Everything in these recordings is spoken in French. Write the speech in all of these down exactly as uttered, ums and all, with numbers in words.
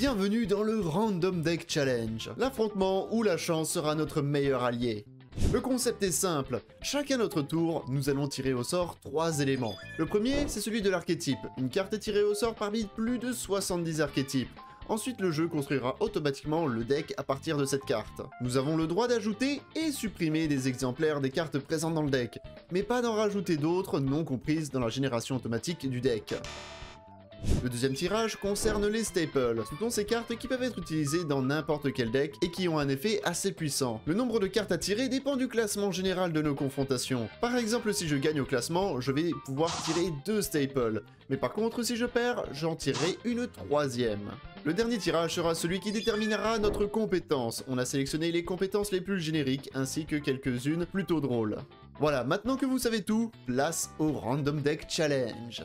Bienvenue dans le Random Deck Challenge, l'affrontement où la chance sera notre meilleur allié. Le concept est simple, chacun notre tour, nous allons tirer au sort trois éléments. Le premier, c'est celui de l'archétype, une carte est tirée au sort parmi plus de soixante-dix archétypes. Ensuite, le jeu construira automatiquement le deck à partir de cette carte. Nous avons le droit d'ajouter et supprimer des exemplaires des cartes présentes dans le deck, mais pas d'en rajouter d'autres non comprises dans la génération automatique du deck. Le deuxième tirage concerne les staples, ce sont ces cartes qui peuvent être utilisées dans n'importe quel deck et qui ont un effet assez puissant. Le nombre de cartes à tirer dépend du classement général de nos confrontations. Par exemple, si je gagne au classement, je vais pouvoir tirer deux staples, mais par contre si je perds, j'en tirerai une troisième. Le dernier tirage sera celui qui déterminera notre compétence. On a sélectionné les compétences les plus génériques ainsi que quelques-unes plutôt drôles. Voilà, maintenant que vous savez tout, place au Random Deck Challenge.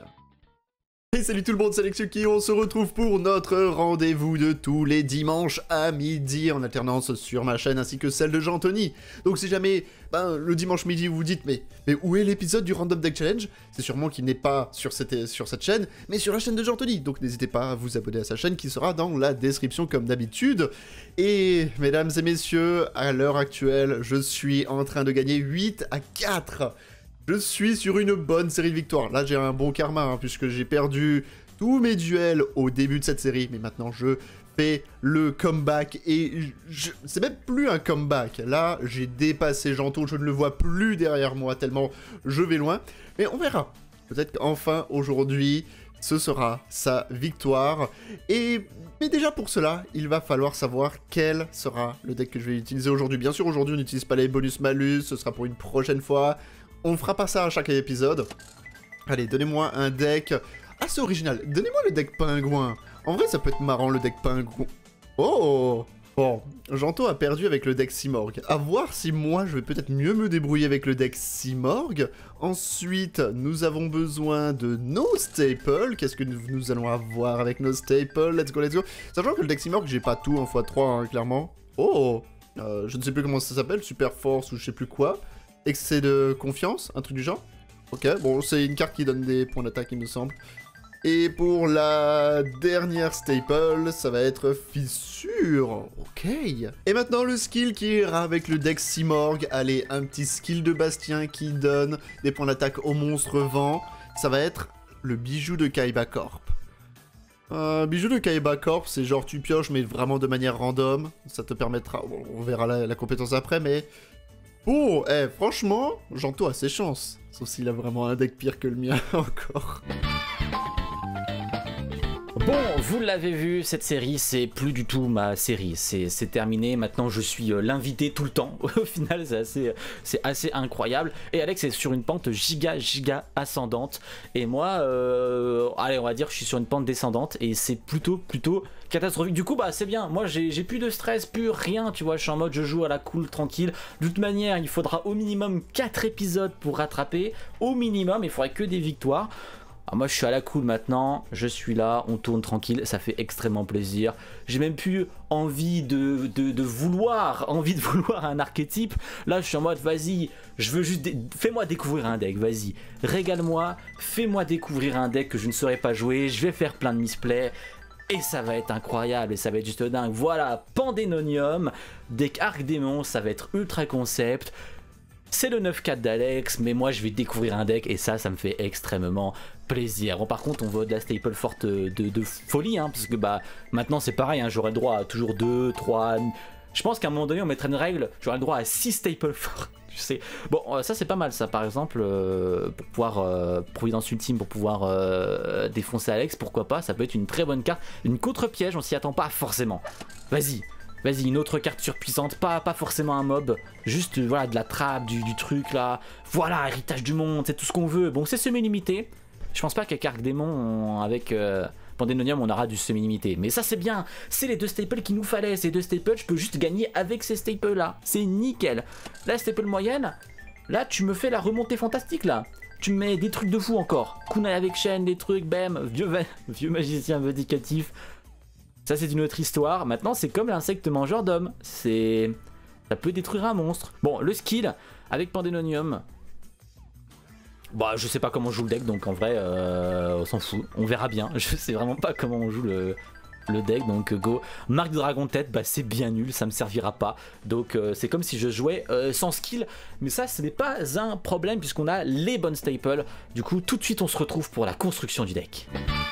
Et salut tout le monde, c'est Alexuki, on se retrouve pour notre rendez-vous de tous les dimanches à midi en alternance sur ma chaîne ainsi que celle de Jean-Anthony. Donc si jamais ben, le dimanche midi vous vous dites mais, mais où est l'épisode du Random Deck Challenge? C'est sûrement qu'il n'est pas sur cette, sur cette chaîne, mais sur la chaîne de Jean-Anthony. Donc n'hésitez pas à vous abonner à sa chaîne qui sera dans la description comme d'habitude. Et mesdames et messieurs, à l'heure actuelle, je suis en train de gagner huit à quatre. Je suis sur une bonne série de victoires. Là, j'ai un bon karma, hein, puisque j'ai perdu tous mes duels au début de cette série. Mais maintenant, je fais le comeback. Et je... c'est même plus un comeback. Là, j'ai dépassé Janto. Je ne le vois plus derrière moi, tellement je vais loin. Mais on verra. Peut-être qu'enfin, aujourd'hui, ce sera sa victoire. Et... mais déjà, pour cela, il va falloir savoir quel sera le deck que je vais utiliser aujourd'hui. Bien sûr, aujourd'hui, on n'utilise pas les bonus-malus. Ce sera pour une prochaine fois. On fera pas ça à chaque épisode. Allez, donnez-moi un deck assez original. Donnez-moi le deck pingouin. En vrai, ça peut être marrant, le deck pingouin. Oh! Bon, Janto a perdu avec le deck Simorgh. À voir si moi, je vais peut-être mieux me débrouiller avec le deck Simorgh. Ensuite, nous avons besoin de nos staples. Qu'est-ce que nous allons avoir avec nos staples? Let's go, let's go. Sachant que le deck Simorgh, j'ai pas tout en fois trois, hein, clairement. Oh! euh, Je ne sais plus comment ça s'appelle, Super Force ou je sais plus quoi. Excès de confiance, un truc du genre. Ok, bon, c'est une carte qui donne des points d'attaque, il me semble. Et pour la dernière staple, ça va être Fissure. Ok. Et maintenant, le skill qui ira avec le deck Simorgh. Allez, un petit skill de Bastien qui donne des points d'attaque au monstre vent. Ça va être le bijou de Kaiba Corp. Euh, bijou de Kaiba Corp, c'est genre tu pioches, mais vraiment de manière random. Ça te permettra... Bon, on verra la, la compétence après, mais... Oh, eh, franchement, Janto a ses chances. Sauf s'il a vraiment un deck pire que le mien encore. Bon, vous l'avez vu, cette série, c'est plus du tout ma série. C'est terminé, maintenant je suis euh, l'invité tout le temps. Au final, c'est assez, c'est assez incroyable. Et Alex est sur une pente giga, giga ascendante. Et moi, euh, allez, on va dire que je suis sur une pente descendante. Et c'est plutôt, plutôt catastrophique. Du coup, bah c'est bien. Moi, j'ai plus de stress, plus rien, tu vois. Je suis en mode, je joue à la cool, tranquille. De toute manière, il faudra au minimum quatre épisodes pour rattraper. Au minimum, il faudrait que des victoires. Alors moi je suis à la cool maintenant, je suis là, on tourne tranquille, ça fait extrêmement plaisir. J'ai même plus envie de, de, de vouloir, envie de vouloir un archétype. Là je suis en mode vas-y, je veux juste, fais-moi découvrir un deck, vas-y. Régale-moi, fais-moi découvrir un deck que je ne saurais pas jouer, je vais faire plein de misplays. Et ça va être incroyable et ça va être juste dingue. Voilà, Pandénonium, deck Arc Démon, ça va être ultra concept. C'est le neuf quatre d'Alex, mais moi je vais découvrir un deck et ça, ça me fait extrêmement plaisir. Bon, par contre, on veut de la staple forte de, de folie, hein, parce que bah maintenant c'est pareil, hein, j'aurai le droit à toujours deux, trois. Je pense qu'à un moment donné, on mettrait une règle, j'aurai le droit à six staples fortes. Je sais. Bon, euh, ça c'est pas mal, ça par exemple, euh, pour pouvoir euh, Providence Ultime, pour pouvoir euh, défoncer Alex, pourquoi pas, ça peut être une très bonne carte. Une contre-piège, on s'y attend pas forcément. Vas-y. Vas-y, une autre carte surpuissante, pas, pas forcément un mob, juste voilà, de la trappe, du, du truc là. Voilà, héritage du monde, c'est tout ce qu'on veut. Bon, c'est semi-limité. Je pense pas qu'avec Arc Démon, avec euh, Pandénonium, on aura du semi-limité. Mais ça, c'est bien. C'est les deux staples qu'il nous fallait. Ces deux staples, je peux juste gagner avec ces staples là. C'est nickel. La staple moyenne, là, tu me fais la remontée fantastique là. Tu me mets des trucs de fou encore. Kunai avec chaîne, des trucs, bam, vieux, vieux magicien vindicatif. Ça c'est une autre histoire. Maintenant c'est comme l'insecte mangeur d'hommes. C'est... ça peut détruire un monstre. Bon, le skill avec Pandénonium. Bah je sais pas comment on joue le deck, donc en vrai euh, on s'en fout. On verra bien. Je sais vraiment pas comment on joue le, le deck, donc go. Marque de dragon tête, bah c'est bien nul, ça me servira pas. Donc euh, c'est comme si je jouais euh, sans skill, mais ça ce n'est pas un problème puisqu'on a les bonnes staples. Du coup tout de suite on se retrouve pour la construction du deck.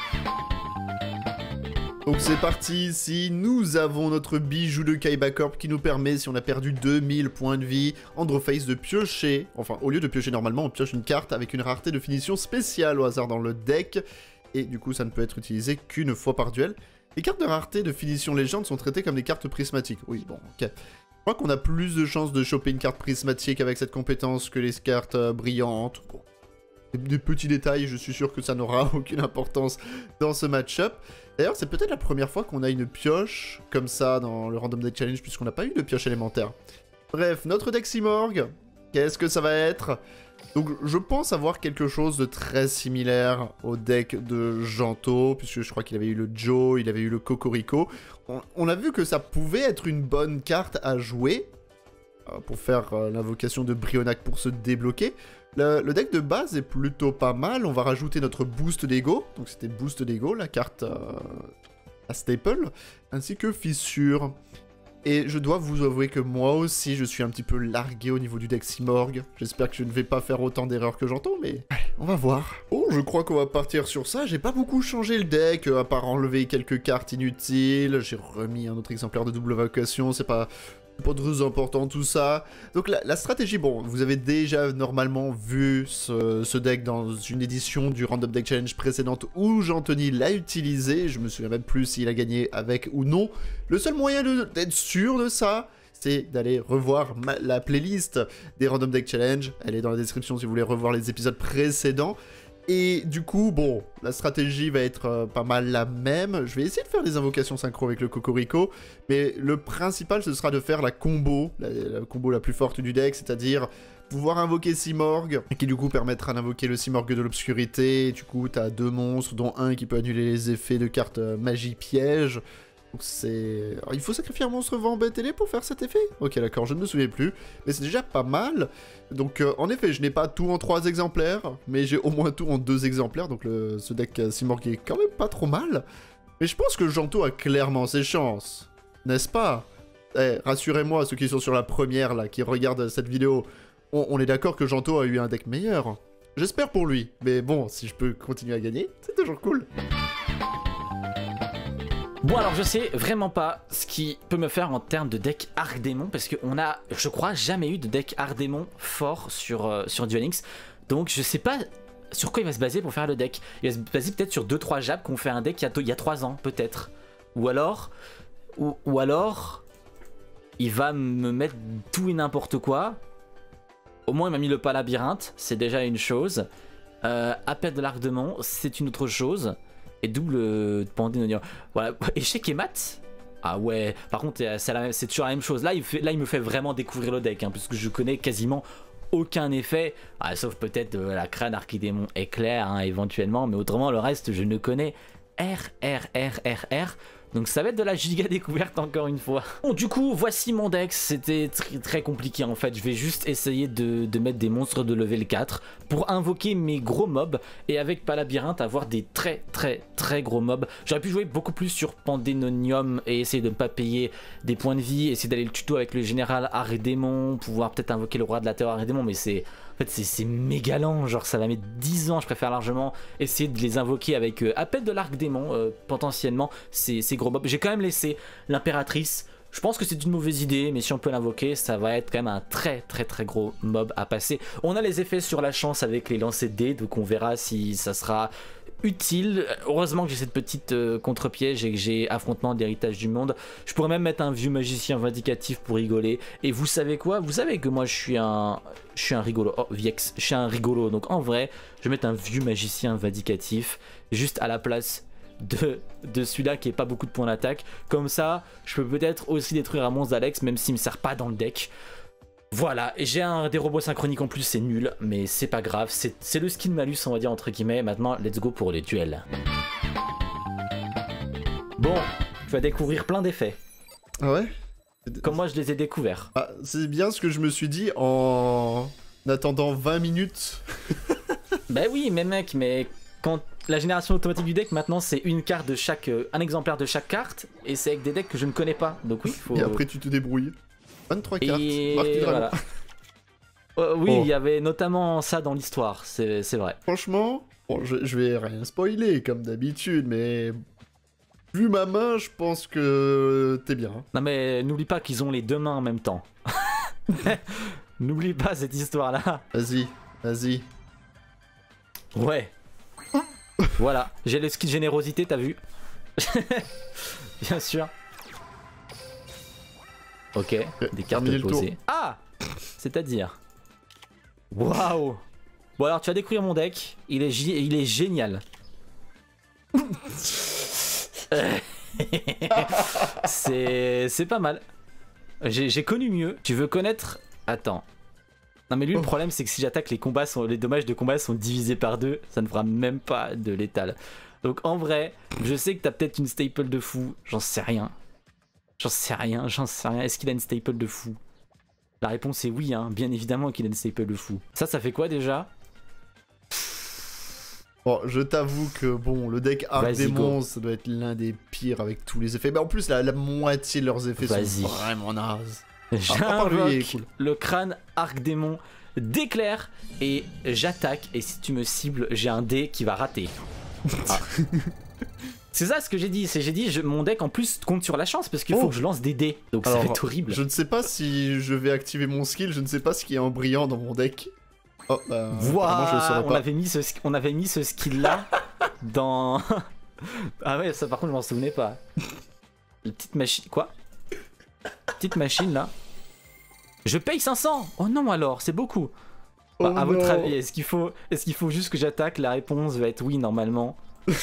Donc c'est parti, ici nous avons notre bijou de Kaiba Corp qui nous permet, si on a perdu deux mille points de vie, Androface de piocher, enfin au lieu de piocher normalement, on pioche une carte avec une rareté de finition spéciale au hasard dans le deck, et du coup ça ne peut être utilisé qu'une fois par duel. Les cartes de rareté de finition légende sont traitées comme des cartes prismatiques, oui bon ok. Je crois qu'on a plus de chances de choper une carte prismatique avec cette compétence que les cartes euh, brillantes, bon. Des petits détails, je suis sûr que ça n'aura aucune importance dans ce match-up. D'ailleurs, c'est peut-être la première fois qu'on a une pioche comme ça dans le Random Deck Challenge, puisqu'on n'a pas eu de pioche élémentaire. Bref, notre deck Simorgh, qu'est-ce que ça va être? Donc, je pense avoir quelque chose de très similaire au deck de Janto, puisque je crois qu'il avait eu le Joe, il avait eu le Cocorico. On, on a vu que ça pouvait être une bonne carte à jouer, euh, pour faire euh, l'invocation de Brionac pour se débloquer. Le, le deck de base est plutôt pas mal, on va rajouter notre boost d'ego, donc c'était boost d'ego, la carte euh, à staple, ainsi que fissure. Et je dois vous avouer que moi aussi je suis un petit peu largué au niveau du deck Simorgh, j'espère que je ne vais pas faire autant d'erreurs que j'entends, mais on va voir. Oh, je crois qu'on va partir sur ça, j'ai pas beaucoup changé le deck, à part enlever quelques cartes inutiles, j'ai remis un autre exemplaire de double vocation, c'est pas... pas très important tout ça. Donc la, la stratégie, bon, vous avez déjà normalement vu ce, ce deck dans une édition du Random Deck Challenge précédente où Jean-Tony l'a utilisé, je me souviens même plus s'il a gagné avec ou non. Le seul moyen d'être sûr de ça, c'est d'aller revoir ma, la playlist des Random Deck Challenge, elle est dans la description si vous voulez revoir les épisodes précédents. Et du coup, bon, la stratégie va être euh, pas mal la même. Je vais essayer de faire des invocations synchro avec le Cocorico, mais le principal, ce sera de faire la combo, la, la combo la plus forte du deck, c'est-à-dire pouvoir invoquer Simorgh, qui du coup permettra d'invoquer le Simorgh de l'obscurité. Du coup, t'as deux monstres, dont un qui peut annuler les effets de cartes euh, magie piège. Donc c'est... Alors, il faut sacrifier un monstre vent bête ailé pour faire cet effet? Ok, d'accord, je ne me souviens plus. Mais c'est déjà pas mal. Donc, euh, en effet, je n'ai pas tout en trois exemplaires, mais j'ai au moins tout en deux exemplaires. Donc, le... ce deck euh, Simorgh est quand même pas trop mal. Mais je pense que Janto a clairement ses chances. N'est-ce pas? Eh, rassurez-moi, ceux qui sont sur la première, là, qui regardent cette vidéo. On, on est d'accord que Janto a eu un deck meilleur. J'espère pour lui. Mais bon, si je peux continuer à gagner, c'est toujours cool. Bon alors je sais vraiment pas ce qui peut me faire en termes de deck Arc-Démon parce qu'on a, je crois, jamais eu de deck Arc-Démon fort sur, euh, sur Duel Links. Donc je sais pas sur quoi il va se baser pour faire le deck. Il va se baser peut-être sur deux trois jabs qu'on fait un deck il y a, il y a trois ans peut-être. Ou alors, ou, ou alors, il va me mettre tout et n'importe quoi. Au moins il m'a mis le pas labyrinthe, c'est déjà une chose. Euh, appel de l'Arc-Démon, c'est une autre chose. Et double Pandémonium. Voilà, échec et mat. Ah ouais, par contre c'est toujours la même chose. Là il, fait, là il me fait vraiment découvrir le deck, hein, parce que je connais quasiment aucun effet. Ah, sauf peut-être euh, la crâne Archidémon éclair, hein, éventuellement, mais autrement le reste je ne connais R, R, R, R, R. Donc ça va être de la giga découverte encore une fois. Bon du coup voici mon deck, c'était tr très compliqué en fait. Je vais juste essayer de, de mettre des monstres de level quatre pour invoquer mes gros mobs et avec Palabyrinthe avoir des très très très gros mobs. J'aurais pu jouer beaucoup plus sur Pandémonium et essayer de ne pas payer des points de vie, essayer d'aller le tuto avec le général Arc-Démon, pouvoir peut-être invoquer le roi de la terre Arc-Démon, mais c'est... En fait c'est méga lent, genre ça va mettre dix ans, je préfère largement essayer de les invoquer avec euh, appel de l'Arc-Démon, euh, potentiellement, ces, ces gros mobs. J'ai quand même laissé l'impératrice, je pense que c'est une mauvaise idée, mais si on peut l'invoquer, ça va être quand même un très très très gros mob à passer. On a les effets sur la chance avec les lancers de dés, donc on verra si ça sera utile. Heureusement que j'ai cette petite euh, contre-piège et que j'ai affrontement d'héritage du monde. Je pourrais même mettre un vieux magicien vindicatif pour rigoler. Et vous savez quoi? Vous savez que moi je suis un... Je suis un rigolo. Oh, Viex. Je suis un rigolo. Donc en vrai, je vais mettre un vieux magicien vindicatif juste à la place de, de celui-là qui est pas beaucoup de points d'attaque. Comme ça, je peux peut-être aussi détruire un monstre d'Alex, même s'il me sert pas dans le deck. Voilà, et j'ai un des robots synchroniques en plus, c'est nul, mais c'est pas grave, c'est le skin malus on va dire entre guillemets. Maintenant, let's go pour les duels. Bon, tu vas découvrir plein d'effets. Ah ouais? Comme moi je les ai découverts. Ah, c'est bien ce que je me suis dit en attendant vingt minutes. Bah oui, mais mec, mais quand la génération automatique du deck maintenant c'est une carte de chaque, euh, un exemplaire de chaque carte et c'est avec des decks que je ne connais pas. Donc oui, faut. Et après tu te débrouilles. vingt-trois cartes. Et Marque du dragon. voilà. Euh, oui, il Oh. y avait notamment ça dans l'histoire, c'est c'est vrai. Franchement, bon, je, je vais rien spoiler comme d'habitude, mais vu ma main, je pense que t'es bien. Non mais n'oublie pas qu'ils ont les deux mains en même temps. N'oublie pas cette histoire-là. Vas-y, vas-y. Ouais. Voilà, j'ai le skill générosité, t'as vu? Bien sûr. Ok, des cartes terminé le tour. posées. Ah! C'est-à-dire? Waouh! Bon alors tu vas découvrir mon deck, il est, gé- il est génial. c'est c'est pas mal. J'ai j'ai connu mieux. Tu veux connaître? Attends. Non mais lui Oh. le problème c'est que si j'attaque les combats, sont, les dommages de combat sont divisés par deux, ça ne fera même pas de létal. Donc en vrai, je sais que t'as peut-être une staple de fou, j'en sais rien. J'en sais rien, j'en sais rien. Est-ce qu'il a une staple de fou? La réponse est oui, hein. Bien évidemment qu'il a une staple de fou. Ça, ça fait quoi déjà? Bon, je t'avoue que bon, le deck Arc Vas-y, Démon, go. ça doit être l'un des pires avec tous les effets. Mais en plus, la, la moitié de leurs effets Vas-y. sont vraiment nazes. à part lui, il est J'invoque cool. le crâne arc démon d'éclair et j'attaque. Et si tu me cibles, j'ai un dé qui va rater. Ah. C'est ça ce que j'ai dit. C'est j'ai dit je, mon deck en plus compte sur la chance parce qu'il faut Oh. que je lance des dés. Donc Alors, ça va être horrible. Je ne sais pas si je vais activer mon skill, je ne sais pas ce qui est en brillant dans mon deck. Oh, bah, apparemment, je le Voilà, saurais on pas. avait mis ce, sk- on avait mis ce skill là dans. Ah ouais, ça par contre je m'en souvenais pas. La petite machine, quoi? Petite machine là. Je paye cinq cents. Oh non alors, c'est beaucoup. Bah, Oh à votre non. avis, est-ce qu'il faut, est-ce qu'il faut juste que j'attaque? La réponse va être oui normalement.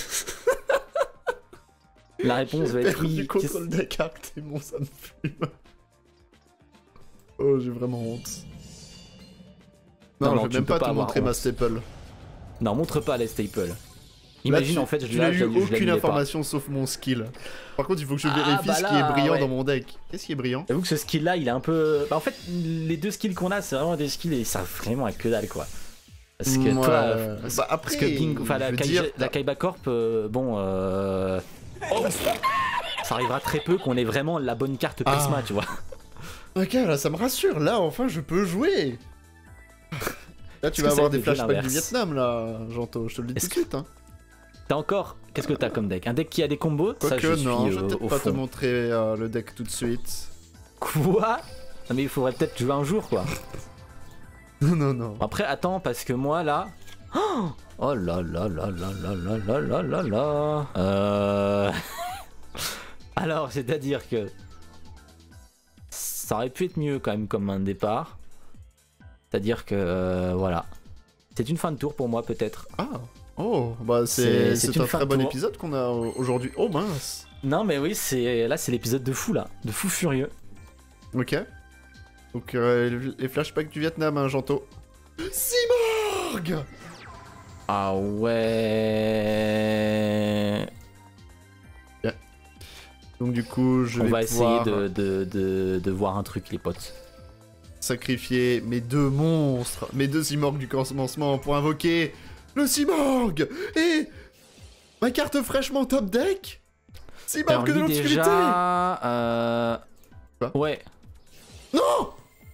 La réponse va J'ai être perdu oui. contre Qu'est-ce- le deck Arc Démon, ça me fume. Oh, j'ai vraiment honte. Non, Non, non, je tu vais même peux pas pas te avoir montrer ma honte. staple. Non, montre pas les staples. Imagine Là, tu, en fait, je tu là, n'as je eu la- je la aucune lisais pas. information sauf mon skill. Par contre, il faut que je Ah, vérifie bah ce là, qui est brillant ouais. dans mon deck. Qu'est-ce qui est brillant? J'avoue que ce skill là il est un peu. Bah, en fait, les deux skills qu'on a, c'est vraiment des skills et ça vraiment à que dalle quoi. Parce que Ouais, toi. ouais. parce- Bah, après, parce que Bing, enfin la, je veux Kai- dire, la Kaiba Corp, euh, bon. Euh... oh, ça arrivera très peu qu'on ait vraiment la bonne carte Prisma, Ah. tu vois. Ok, là, ça me rassure. Là, enfin, je peux jouer. Là, tu Est-ce vas que avoir ça des a été flashbacks du l'inverse? Vietnam, là, Janto. Je te le dis tout Est-ce de suite. Hein. T'as encore. Qu'est-ce que t'as comme deck? Un deck qui a des combos? Ça, je Quoique, suis non, je euh, vais au peut-être pas te fond. montrer euh, le deck tout de suite. Quoi? Non, mais il faudrait peut-être jouer un jour quoi. Non, non, non. Après, attends, parce que moi là. Oh là là là là là là là là là là. Euh. Alors, c'est-à-dire que. Ça aurait pu être mieux quand même comme un départ. C'est-à-dire que. euh, voilà. C'est une fin de tour pour moi, peut-être. Ah. Oh, bah, C'est- c'est c'est c'est une un fin très de bon tour. épisode qu'on a aujourd'hui. Oh, mince. Non, mais oui, c'est là, c'est l'épisode de fou là. De fou furieux. Ok. Donc, euh, les flashbacks du Vietnam, hein, Janto. Simorg. Ah ouais. Donc, du coup, je On vais va essayer pouvoir de, de, de, de voir un truc, les potes. sacrifier mes deux monstres, mes deux Simorg du commencement pour invoquer le Simorg et ma carte fraîchement top deck. Simorg Alors de lui l'obscurité. déjà... Euh... Quoi Ouais. Non.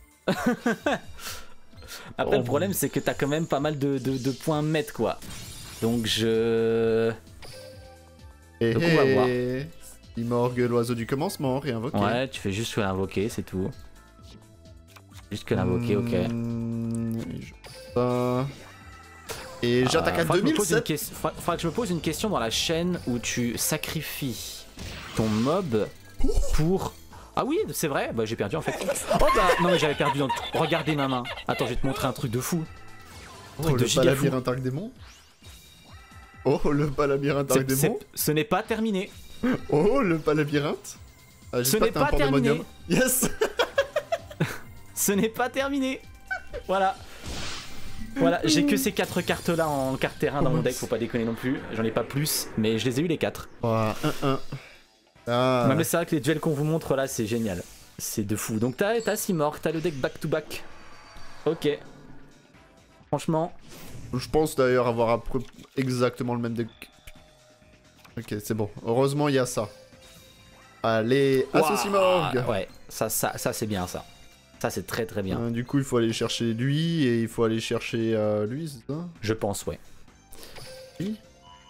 Après Oh. le problème c'est que t'as quand même pas mal de, de, de points mettre quoi. Donc je... Et Donc, on va voir. Simorg, l'oiseau du commencement, réinvoqué. Ouais, tu fais juste que l'invoquer, c'est tout. Juste que l'invoquer, ok. Hmm, je- ça. Et j'attaque Euh, à faudra que je me deux mille pose une sept. ques- faudra- faudra que je me pose une question dans la chaîne où tu sacrifies ton mob pour... Ah oui, c'est vrai, bah j'ai perdu en fait. Oh bah non mais j'avais perdu dans... Regardez ma main. Attends, je vais te montrer un truc de fou. Oh, truc de le giga fou. palabyrinthe arc démon. Oh, le palabyrinthe arc C'est- c'est- démon. Ce n'est pas terminé. Oh, le palabyrinthe. Ah, Ce j'espère n'est que t'as un pas terminé. pandémonium. Yes. Ce n'est pas terminé. Voilà. Voilà, j'ai que ces quatre cartes là en carte terrain dans mon deck, faut pas déconner non plus. J'en ai pas plus, mais je les ai eu les quatre. Oh, un un. Ah. Non mais c'est vrai que les duels qu'on vous montre là, c'est génial. C'est de fou. Donc t'as t'as Simorg, t'as le deck back to back. Ok. Franchement, Je pense d'ailleurs avoir à peu- exactement le même deck. Ok, c'est bon. Heureusement, il y a ça. Allez, Assosimorgue. Ouais, ça, ça, ça c'est bien ça. Ça c'est très très bien. Euh, du coup, il faut aller chercher lui et il faut aller chercher euh, lui, c'est ça? Je pense, ouais. Oui.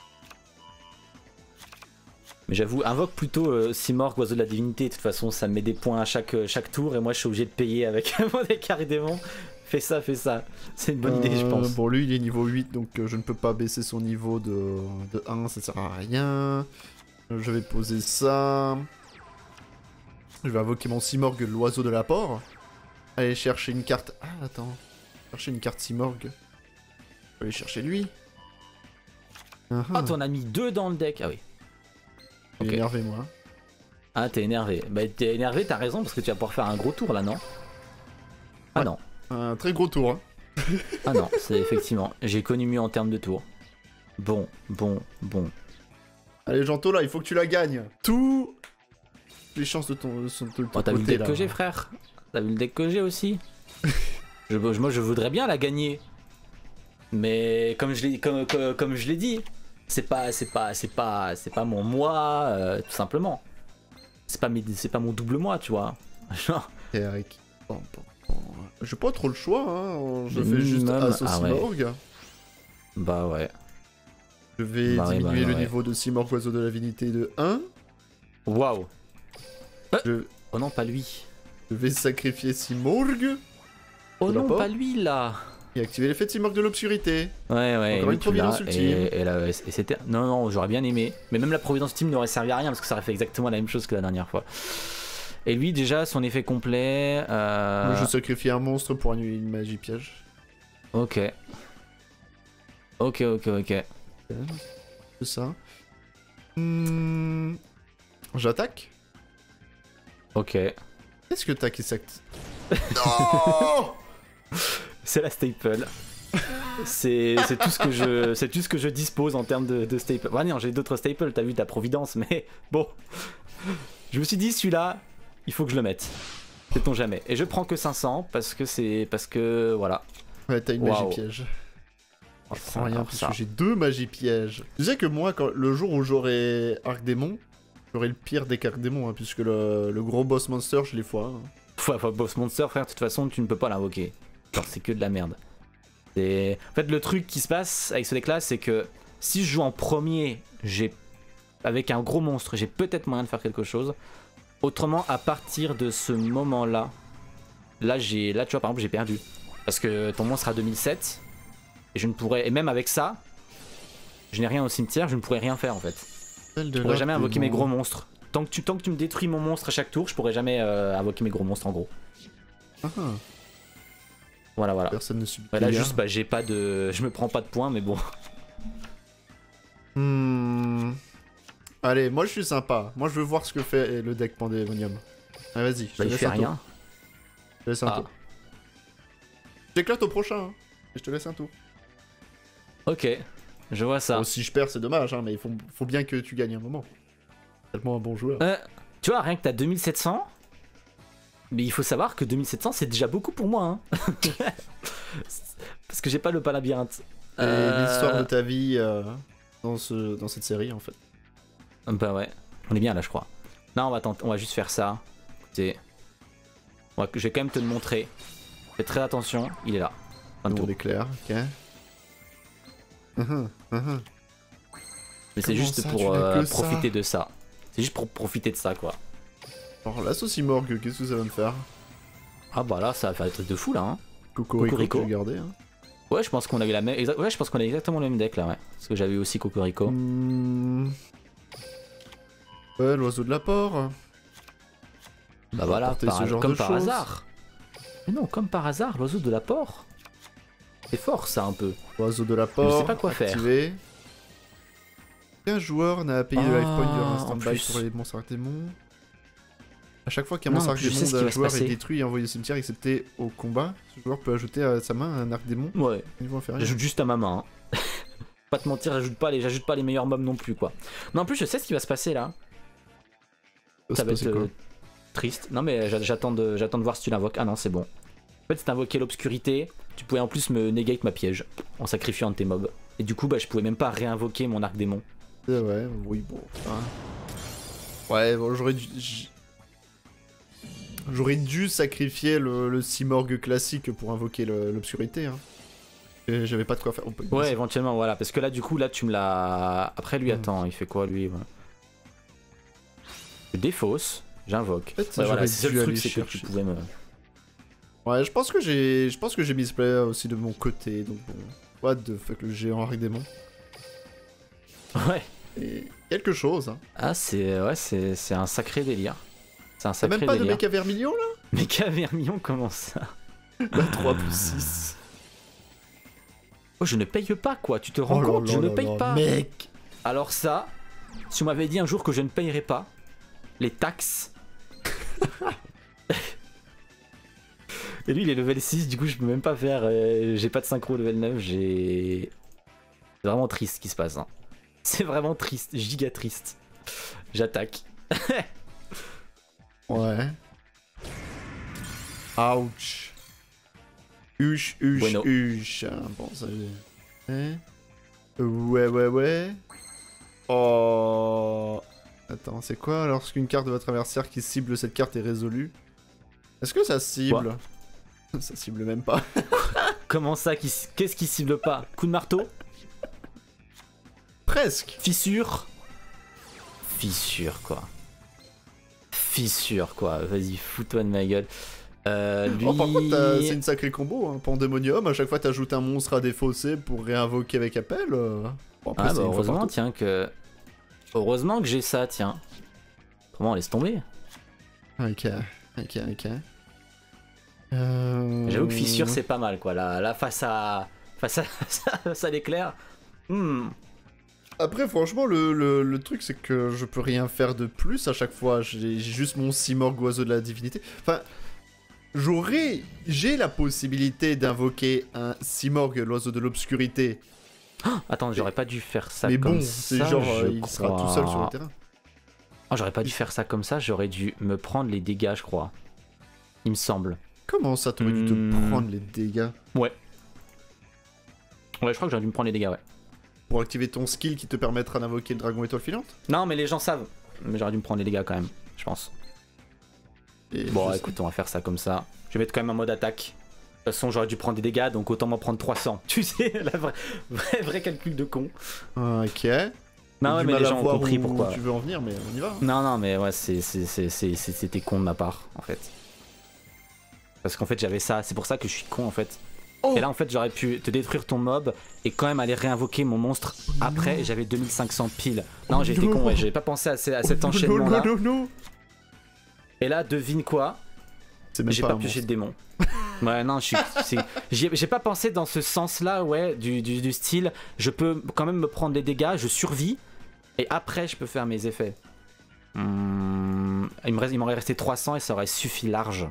Mais j'avoue, invoque plutôt euh, Simorgh, oiseau de la divinité. De toute façon, ça me met des points à chaque, chaque tour et moi je suis obligé de payer avec mon décart démon. Fais ça, fais ça. C'est une bonne Euh, idée, je pense. Bon, lui, il est niveau huit, donc euh, je ne peux pas baisser son niveau de, de un, ça sert à rien. Euh, Je vais poser ça. Je vais invoquer mon Simorgh, l'oiseau de l'apport. Aller chercher une carte... Ah, attends. Chercher une carte Simorgh. Je vais aller chercher lui. Uh Ah, t'en as mis deux dans le deck. Ah oui. Je suis Ok. énervé, moi. Ah, t'es énervé. Bah, t'es énervé, t'as raison, parce que tu vas pouvoir faire un gros tour là, non? Ah Ouais. non. Un très gros tour, hein. Ah non, c'est effectivement. J'ai connu mieux en termes de tours. Bon, bon, bon. Allez, Janto, là, il faut que tu la gagnes. Tout... Les chances de ton, sont de ton Oh, t'as vu le côté, deck là. que j'ai, frère? T'as vu le deck que j'ai aussi? je, Moi, je voudrais bien la gagner. Mais comme je l'ai comme, comme, comme je l'ai dit, c'est pas c'est pas c'est pas c'est pas mon moi euh, tout simplement. C'est pas mes, c'est pas mon double moi, tu vois. Genre Et Eric. Bon, bon, bon. J'ai pas trop le choix, hein. Je Le fais juste minimum, Asso ah ouais. Simorgh. bah ouais. Je vais Bah ouais, diminuer bah le ouais. niveau de Simorgh, oiseau de la divinité de un. Waouh. Je, Oh non, pas lui. je vais sacrifier Simorgh Oh Tu l'as non, pas pas lui là. et activer l'effet de Simorgh de l'obscurité. Ouais, ouais, Encore oui, une tu l'as, providence ultime. et, et là, et c'était... Non, non, j'aurais bien aimé. Mais même la providence ultime n'aurait servi à rien parce que ça aurait fait exactement la même chose que la dernière fois. Et lui, déjà, son effet complet... Euh... Je sacrifie un monstre pour annuler une magie piège. Ok. Ok, ok, ok. C'est ça. Hmm, J'attaque. Ok. Qu'est-ce que t'as qui s'acte Non C'est la staple. C'est c'est tout ce que je c'est tout ce que je dispose en termes de, de staple. Ouais, non, j'ai d'autres staples, t'as vu ta providence, mais bon. Je me suis dit celui-là, il faut que je le mette. Sait-on jamais. Et je prends que cinq cents parce que c'est parce que voilà. Ouais, t'as une Waouh. magie piège. Oh, Je ça, prends rien alors parce ça. que j'ai deux magies pièges. Tu sais que moi, quand, le jour où j'aurai Arc Démon, j'aurai le pire des Arc Démon, hein, puisque le, le gros boss monster, je l'ai fois. Hein. Faut, faut, boss monster, frère, de toute façon, tu ne peux pas l'invoquer. Genre, c'est que de la merde. C'est... En fait, le truc qui se passe avec ce deck-là, c'est que si je joue en premier, j'ai avec un gros monstre, j'ai peut-être moyen de faire quelque chose. Autrement, à partir de ce moment-là, là, j'ai, là, tu vois, par exemple, j'ai perdu. Parce que ton monstre a deux mille sept, et je ne pourrais, et même avec ça, je n'ai rien au cimetière, je ne pourrais rien faire en fait. Je pourrais jamais invoquer mes gros monstres. Tant que tu, tant que tu me détruis mon monstre à chaque tour, je pourrais jamais euh, invoquer mes gros monstres en gros. Ah, ah. Voilà, voilà. Personne ne subit. Ouais, là, juste, bah, j'ai pas de, je me prends pas de points, mais bon. Hmm. Allez, moi je suis sympa. Moi je veux voir ce que fait le deck Pandemonium. Allez, vas-y. je te Bah, il laisse fait un tour. rien. Je te laisse un Ah. tour. J'éclate au prochain. Hein. Et je te laisse un tour. Ok, je vois ça. Bon, si je perds, c'est dommage, hein, mais il faut, faut bien que tu gagnes un moment. Tellement un bon joueur. Euh, tu vois, rien que t'as deux mille sept cents, mais il faut savoir que deux mille sept cents c'est déjà beaucoup pour moi. Hein. Parce que j'ai pas le palabyrinthe. Et Euh, l'histoire de ta vie euh, dans, ce, dans cette série, en fait. Bah ouais, on est bien là, je crois. Non, on va, tenter, on va juste faire ça. Écoutez, on va- je vais quand même te le montrer. Fais très attention, il est là. Fin de Nous, tour. on est clair, ok. Uhum, uhum. Mais c'est Comment juste ça, pour tu n'as euh, que ça profiter de ça. C'est juste pour profiter de ça, quoi. Alors là, Simorgh, qu'est-ce que ça va me faire? Ah bah là, ça va faire des trucs de fou là. Hein. Cocorico, Cocorico. tu veux garder, hein. Ouais, je pense qu'on a eu la même. exa- Ouais, je pense qu'on a exactement le même deck là, ouais. Parce que j'avais aussi Cocorico. Hmm. Ouais, l'oiseau de l'apport. Bah voilà, apporter par- ce genre comme de par choses. hasard. Mais non, comme par hasard, l'oiseau de l'apport. C'est fort ça un peu. Oiseau de l'apport. Je sais pas quoi faire. activé. Un joueur n'a payé le Ah, life point durant un en stand-by plus. pour les monstres arc démons. À chaque fois qu'un Non, monstre en arc plus, je démon sais ce qui d'un va se joueur est passer. détruit et envoyé au cimetière excepté au combat, ce joueur peut ajouter à sa main un arc démon Ouais. au niveau inférieur. J'ajoute juste à ma main. Hein. Pas te mentir, j'ajoute pas les, j'ajoute pas les meilleurs mobs non plus quoi. Mais en plus, je sais ce qui va se passer là. Ça Ça se va passe être quoi euh, triste. Non mais j'a- j'attends de, j'attends de voir si tu l'invoques. Ah non, c'est bon. En fait, si t'invoquais l'obscurité, tu pouvais en plus me negate ma piège en sacrifiant un de tes mobs. Et du coup, bah, je pouvais même pas réinvoquer mon arc démon. C'est vrai, oui, bon. Hein. Ouais, bon, j'aurais dû. J'aurais dû sacrifier le, le Simorgue classique pour invoquer l'obscurité. Hein. J'avais pas de quoi faire. On peut ouais, éventuellement, voilà. Parce que là, du coup, là, tu me l'as. Après, lui, attends, il fait quoi, lui? Ouais. Je défausse, j'invoque. En fait, ouais, voilà, c'est le truc, c'est que tu pouvais me. Ouais, je pense que j'ai, je pense que j'ai misplay aussi de mon côté, donc bon. What the fuck, le géant arc démon. Ouais. Et quelque chose. Hein. Ah, c'est, ouais, c'est, c'est un sacré délire. C'est un sacré T'as même pas délire. de méca vermillon là? Méca vermillon, comment ça? Bah trois plus six. Oh, je ne paye pas quoi, tu te rends oh compte? là Je là ne là paye là, pas. Mec. Alors ça, si on m'avait dit un jour que je ne payerais pas les taxes. Et lui il est level six, du coup je peux même pas faire. Euh, j'ai pas de synchro level neuf, j'ai. C'est vraiment triste ce qui se passe. Hein. C'est vraiment triste, giga triste. J'attaque. Ouais. Ouch. Huche, huche, bueno. huche. Bon, ça j'ai. Hein? Ouais, ouais, ouais. Oh. Attends, c'est quoi lorsqu'une carte de votre adversaire qui cible cette carte est résolue? Est-ce que ça cible? Ça cible même pas. Comment ça? Qu'est-ce qui cible pas? Coup de marteau? Presque. Fissure? Fissure quoi. Fissure quoi. Vas-y, fous-toi de ma gueule. Euh, lui... Oh, par contre, c'est une sacrée combo. Hein. Pandémonium, à chaque fois t'ajoutes un monstre à défausser pour réinvoquer avec appel. Euh... Bon, après, ah bah heureusement, tiens que... Heureusement que j'ai ça, tiens. Comment laisse tomber? Ok, ok, ok. Euh... J'avoue que fissure c'est pas mal quoi. Là, là face à... Face à, face à l'éclair. Hmm. Après, franchement, le, le, le truc, c'est que je peux rien faire de plus à chaque fois. J'ai juste mon Simorgue oiseau de la divinité. Enfin, j'aurais... J'ai la possibilité d'invoquer un Simorgue, l'oiseau de l'obscurité. Oh, attends, j'aurais pas dû faire ça mais comme bon, ça. c'est genre, je il crois. sera tout seul sur le terrain. Oh, j'aurais pas dû faire ça comme ça, j'aurais dû me prendre les dégâts, je crois. Il me semble. Comment ça, t'aurais dû te Hmm. prendre les dégâts? Ouais. Ouais, je crois que j'aurais dû me prendre les dégâts, ouais. Pour activer ton skill qui te permettra d'invoquer le dragon étoile filante? Non, mais les gens savent. Mais j'aurais dû me prendre les dégâts quand même, je pense. Et Bon, je écoute, on va faire ça comme ça. Je vais mettre quand même en mode attaque. De toute façon, j'aurais dû prendre des dégâts, donc autant m'en prendre trois cents. Tu sais, la vraie, vrai, vrai calcul de con. Ok. Non, ouais, du mais mal les à gens ont voir compris où pourquoi. tu veux en venir, mais on y va. Non, non, mais ouais, c'est- c'est- c'est- c'est- c'est- c'était con de ma part, en fait. Parce qu'en fait, j'avais ça. C'est pour ça que je suis con, en fait. Oh. Et là, en fait, j'aurais pu te détruire ton mob et quand même aller réinvoquer mon monstre après. Et j'avais deux mille cinq cents piles. Non, Oh j'ai été non. con, ouais. J'avais pas pensé à, ce- à cet Oh, enchaînement-là. Non, non, non. Et là, devine quoi? C'est même J'ai pas pas un pioché de monstre. démon. Ouais, non, je suis. c'est- J'ai j'ai pas pensé dans ce sens-là, ouais, du, du, du style. Je peux quand même me prendre des dégâts, je survis. Et après, je peux faire mes effets. Hmm, il me reste- il m'aurait resté trois cents et ça aurait suffi large.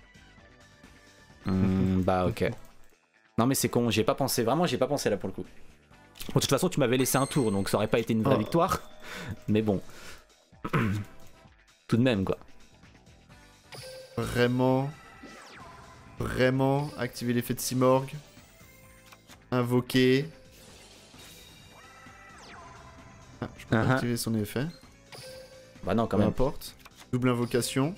Hmm, bah, ok. Non, mais c'est con, j'y ai pas pensé. Vraiment, j'y ai pas pensé là pour le coup. Bon, de toute façon, tu m'avais laissé un tour, donc ça aurait pas été une vraie Oh. victoire. Mais bon. Tout de même, quoi. Vraiment. Vraiment. Activer l'effet de Simorgue. Invoquer. Ah, je peux pas Uh-huh. activer son effet. Bah, non, quand Peu même. importe. Double invocation.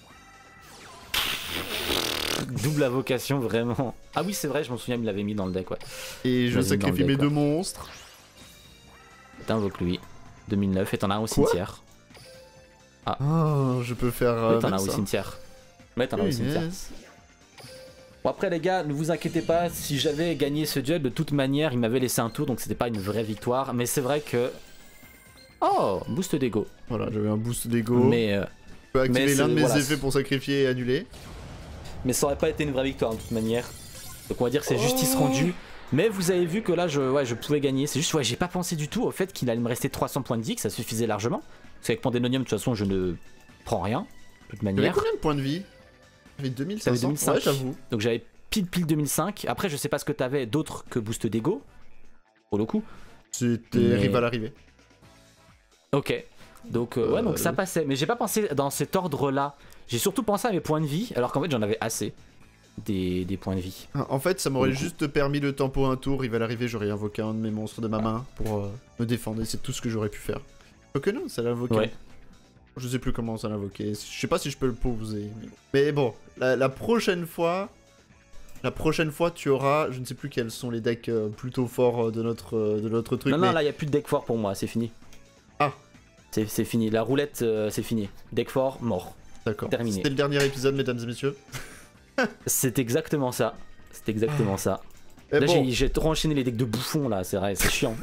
Double invocation, vraiment. Ah oui, c'est vrai, je m'en souviens, il me l'avait mis dans le deck, ouais. Et je Vas-y, sacrifie dans le mes deck, deux ouais. monstres. T'invoques lui. deux mille neuf, et t'en as un au Quoi cimetière. Oh, je peux faire. Euh, Ouais, t'en as mettre au ça. cimetière. Ouais, t'en as au cimetière. Yes. Bon, après, les gars, ne vous inquiétez pas, si j'avais gagné ce duel, de toute manière, il m'avait laissé un tour, donc c'était pas une vraie victoire. Mais c'est vrai que. Oh, boost d'ego. Voilà, j'avais un boost d'ego. Mais, euh, Je peux activer mais l'un de c'est- mes voilà, effets c'est- pour sacrifier et annuler. mais ça aurait pas été une vraie victoire, de toute manière. Donc on va dire que c'est Oh. justice rendue. Mais vous avez vu que là, je, ouais, je pouvais gagner. C'est juste, ouais, j'ai pas pensé du tout au fait qu'il allait me rester trois cents points de vie, que ça suffisait largement. Parce qu'avec Pandémonium, de toute façon, je ne prends rien, de toute J'avais manière. combien de points de vie? J'avais deux mille cinq T'avais cents. deux mille cinq. Ouais, j'avoue. Donc j'avais pile pile deux mille cinq. Après, je sais pas ce que t'avais d'autre que boost d'ego, pour le coup. C'était Mais- rival arrivé. Ok. Donc euh, ouais, Euh, donc ça passait. Mais j'ai pas pensé dans cet ordre-là. J'ai surtout pensé à mes points de vie, alors qu'en fait j'en avais assez. des, des points de vie. En fait, ça m'aurait Beaucoup. juste permis de tempo un tour, il va l'arriver, j'aurais invoqué un de mes monstres de ma main pour euh, me défendre, et c'est tout ce que j'aurais pu faire. Quoique non, ça l'a invoqué. Ouais. Je sais plus comment ça l'a invoqué, je sais pas si je peux le poser. Mais bon, la, la prochaine fois... La prochaine fois, tu auras, je ne sais plus quels sont les decks euh, plutôt forts euh, de notre, euh, de notre truc, Non, mais... non, là, il n'y a plus de deck fort pour moi, c'est fini. Ah. C'est c'est fini, la roulette, euh, c'est fini. Deck fort, mort. D'accord. terminé. C'était le dernier épisode, mesdames et messieurs. C'est exactement ça. C'est exactement ça. Et Là, bon, j'ai- j'ai trop enchaîné les decks de bouffons, là, c'est vrai, c'est chiant.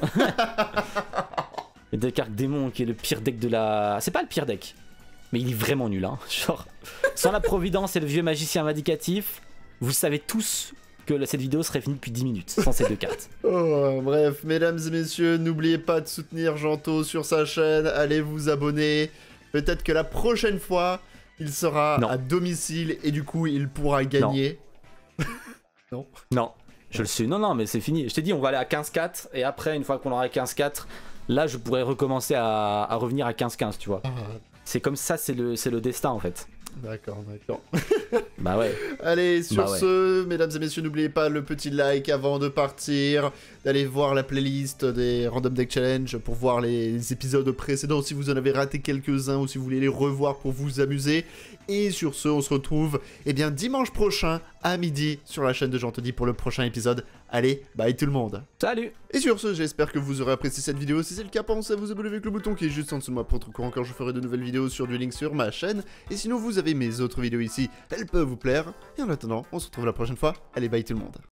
Le deck Arc Démon, qui est le pire deck de la... C'est pas le pire deck, mais il est vraiment nul, hein. Genre, sans la Providence et le vieux magicien vindicatif, vous savez tous que la- cette vidéo serait finie depuis dix minutes, sans ces deux cartes. oh, bref, mesdames et messieurs, n'oubliez pas de soutenir Janto sur sa chaîne, allez vous abonner. Peut-être que la prochaine fois, il sera Non. à domicile et du coup, il pourra gagner. Non, je le sais, non, non, mais c'est fini. Je t'ai dit, on va aller à quinze quatre, et après, une fois qu'on aura quinze quatre, là, je pourrais recommencer à, à revenir à quinze quinze, tu vois. Ah, C'est comme ça, c'est le, c'est le destin, en fait. d'accord, d'accord. Bah ouais. Allez, sur Bah ouais. ce, mesdames et messieurs, n'oubliez pas le petit like avant de partir, d'aller voir la playlist des Random Deck Challenge pour voir les épisodes précédents si vous en avez raté quelques-uns ou si vous voulez les revoir pour vous amuser. Et sur ce, on se retrouve eh bien, dimanche prochain à midi sur la chaîne de Jantody pour le prochain épisode. Allez, bye tout le monde. Salut! Et sur ce, j'espère que vous aurez apprécié cette vidéo. Si c'est le cas, pensez à vous abonner avec le bouton qui est juste en dessous de moi pour être au courant quand je ferai de nouvelles vidéos sur du link sur ma chaîne. Et sinon, vous avez mes autres vidéos ici, elles peuvent vous plaire. Et en attendant, on se retrouve la prochaine fois. Allez, bye tout le monde.